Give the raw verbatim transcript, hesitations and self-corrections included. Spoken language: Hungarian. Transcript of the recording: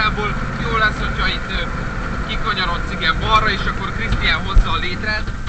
igazából jó lesz, hogyha itt kikanyarodsz igen balra, és akkor Krisztián hozza a létret.